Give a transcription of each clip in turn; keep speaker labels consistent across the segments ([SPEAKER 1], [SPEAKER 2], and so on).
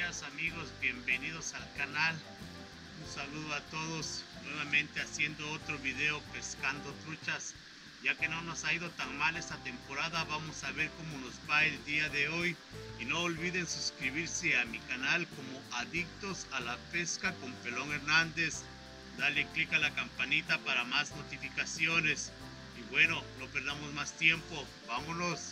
[SPEAKER 1] días amigos, bienvenidos al canal. Un saludo a todos, nuevamente haciendo otro video pescando truchas. Ya que no nos ha ido tan mal esta temporada, vamos a ver cómo nos va el día de hoy. Y no olviden suscribirse a mi canal como Adictos a la Pesca con Pelón Hernández. Dale click a la campanita para más notificaciones. Y bueno, no perdamos más tiempo, vámonos.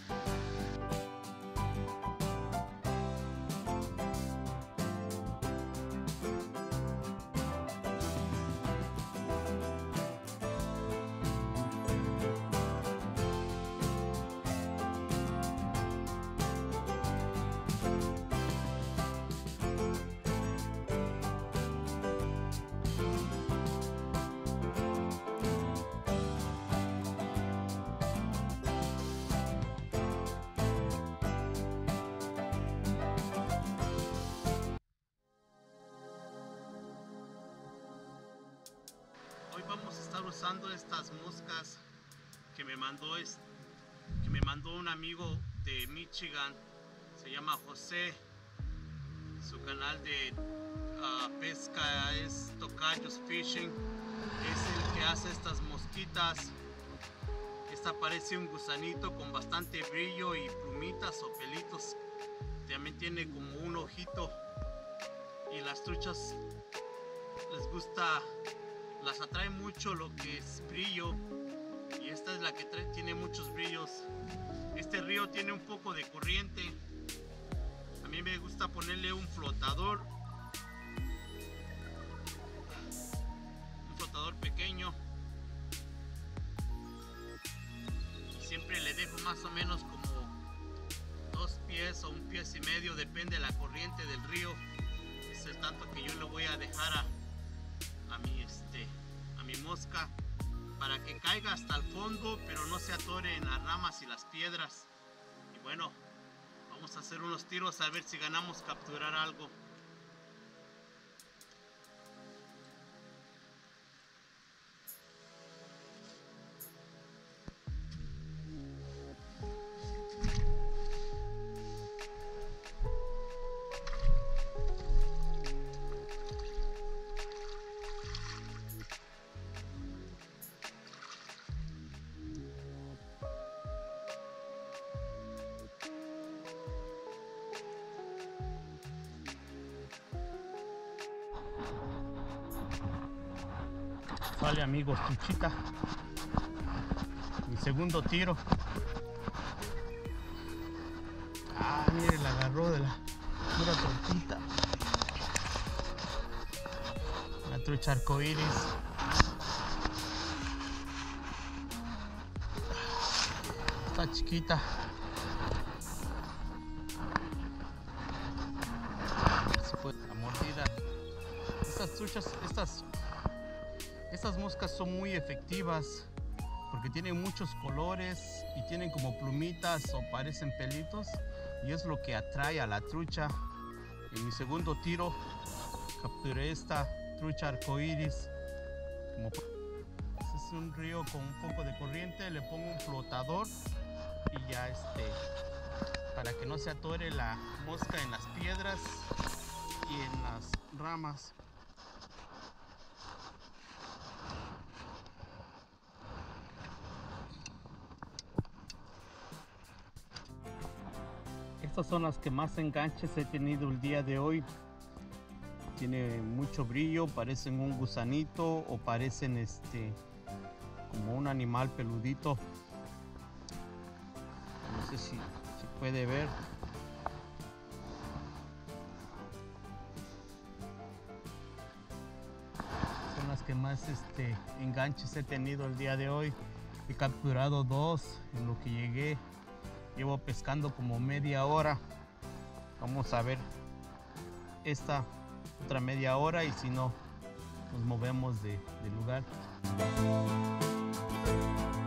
[SPEAKER 1] Hoy vamos a estar usando estas moscas que me mandó un amigo de Michigan. Se llama José. Su canal de pesca es Tocayos Fishing. Es el que hace estas mosquitas. Esta parece un gusanito con bastante brillo y plumitas o pelitos. También tiene como un ojito. Y las truchas les gusta, las atrae mucho lo que es brillo, y esta es la que tiene muchos brillos. Este río tiene un poco de corriente. A mí me gusta ponerle un flotador pequeño. Siempre le dejo más o menos como 2 pies o 1,5 pies, depende de la corriente del río. Es el tanto que yo le voy a dejar a mi mosca, para que caiga hasta el fondo pero no se atore en las ramas y las piedras. Y bueno, vamos a hacer unos tiros a ver si ganamos capturar algo. Vale amigos, truchita, mi segundo tiro. Mire, la agarró de la pura tortita. Una trucha arcoíris. Está chiquita. Se puede la mordida. Estas truchas, estas moscas son muy efectivas porque tienen muchos colores y tienen como plumitas o parecen pelitos, y es lo que atrae a la trucha. En mi segundo tiro capturé esta trucha arcoíris. Este es un río con un poco de corriente, le pongo un flotador y ya para que no se atore la mosca en las piedras y en las ramas. Estas son las que más enganches he tenido el día de hoy. Tiene mucho brillo, parecen un gusanito o parecen como un animal peludito. No sé si se puede ver. Son las que más enganches he tenido el día de hoy. He capturado 2 en lo que llegué. Llevo pescando como media hora. Vamos a ver esta otra media hora, y si no, nos movemos de lugar.